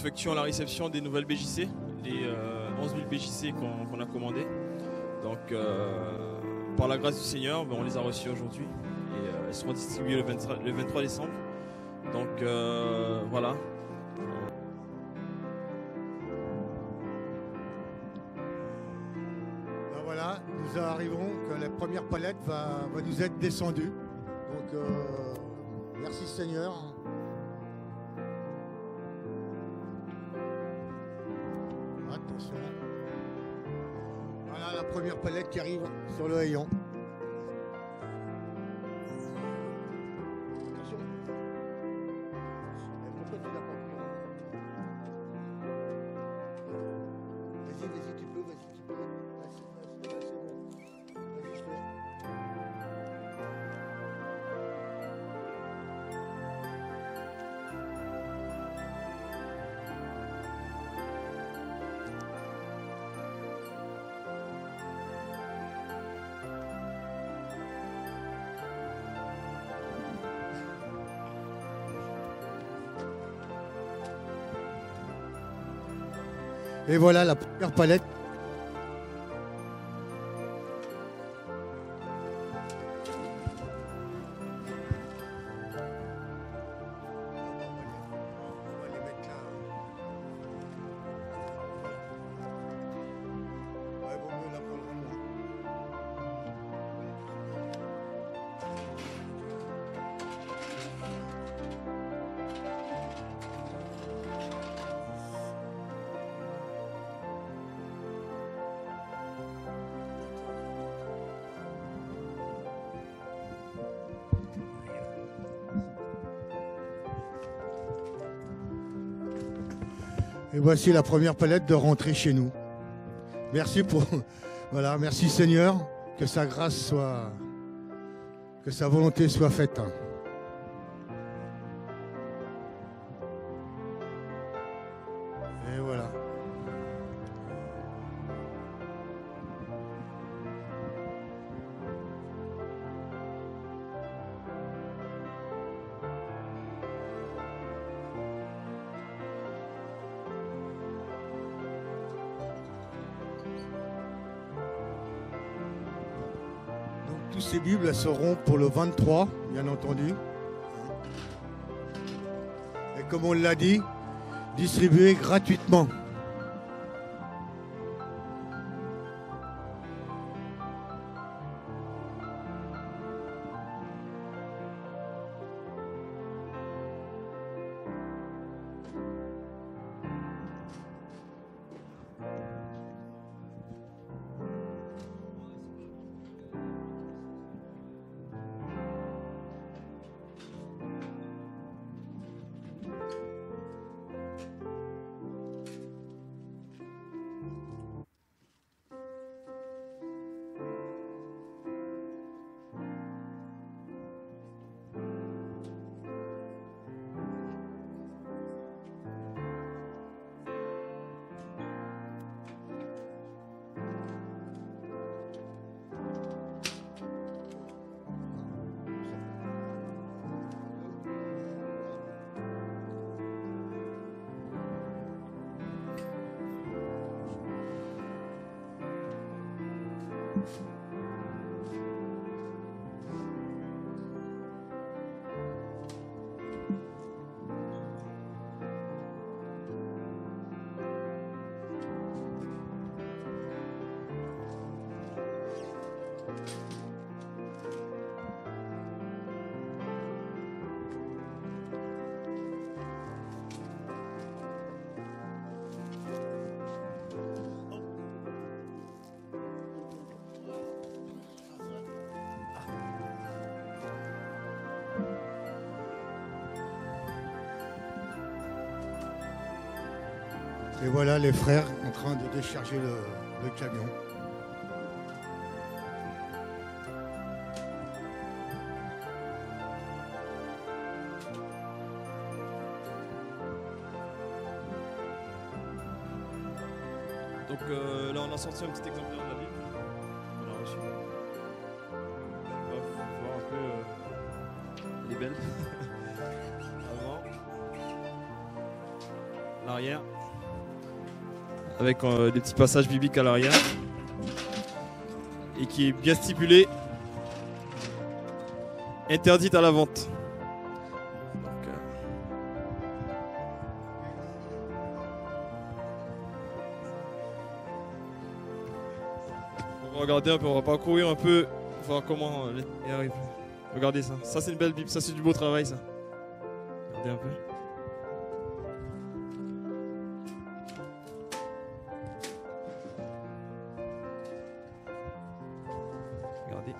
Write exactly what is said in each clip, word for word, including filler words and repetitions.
effectuons la réception des nouvelles B J C, les euh, onze mille B J C qu'on qu'on a commandées. Donc, euh, par la grâce du Seigneur, ben, on les a reçues aujourd'hui et euh, elles seront distribuées le, vingt-trois, le vingt-trois décembre. Donc, euh, voilà. Ben voilà, nous arrivons que la première palette va, va nous être descendue. Donc, euh, merci Seigneur. Attention. Voilà la première palette qui arrive sur le haillon. Attention. Et pourquoi tu l'as pas pris en main? Vas-y, vas-y, tu peux, vas-y, tu peux. Vas-y, vas-y, vas-y, c'est bon. Vas-y, je fais. Et voilà la première palette. On va les mettre là. Ouais, vaut mieux là pour le rendre. Et voici la première palette de rentrée chez nous. Merci pour, voilà, merci Seigneur, que sa grâce soit, que sa volonté soit faite. Et voilà. Toutes ces Bibles elles seront pour le vingt-trois, bien entendu. Et comme on l'a dit, distribuées gratuitement. Et voilà les frères en train de décharger le, le camion. Donc euh, là on a sorti un petit exemplaire de la Bible qu'on a reçu. On va voir un peu, euh, elle est belle. Avant, l'arrière. avec euh, des petits passages bibliques à l'arrière et qui est bien stipulé, interdite à la vente. Donc, euh... on va regarder un peu, on va parcourir un peu, voir comment euh, les... arrive. Regardez ça, ça c'est une belle Bible, ça c'est du beau travail ça. Regardez un peu. Regardez.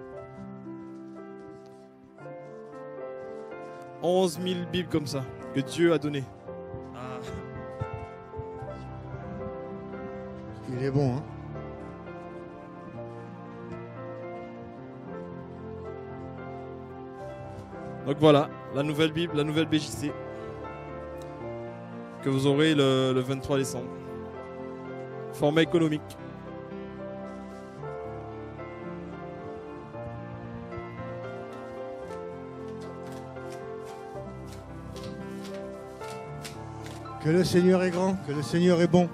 onze mille Bibles comme ça, que Dieu a donné. Ah. Il est bon, hein. Donc voilà, la nouvelle Bible, la nouvelle B J C, que vous aurez le, le vingt-trois décembre. Format économique. Que le Seigneur est grand, que le Seigneur est bon.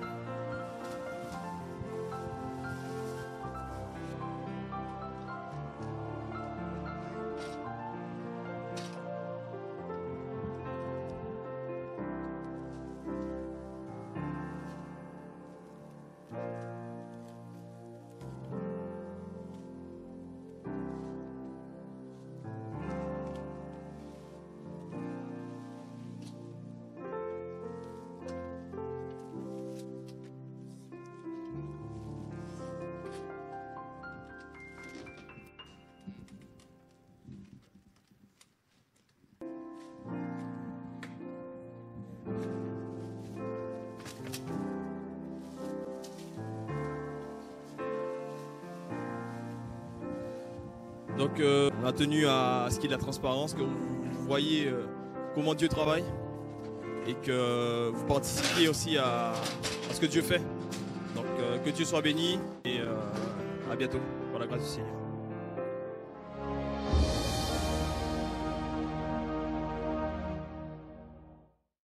Donc euh, on a tenu à ce qu'il y ait de la transparence, que vous voyez euh, comment Dieu travaille et que vous participiez aussi à, à ce que Dieu fait. Donc euh, que Dieu soit béni et euh, à bientôt, par la grâce du Seigneur.